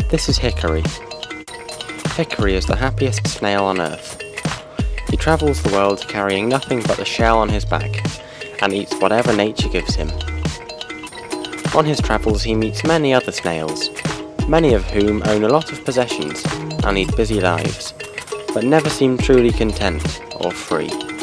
This is Hickory. Hickory is the happiest snail on earth. He travels the world carrying nothing but the shell on his back, and eats whatever nature gives him. On his travels he meets many other snails, many of whom own a lot of possessions and lead busy lives, but never seem truly content or free.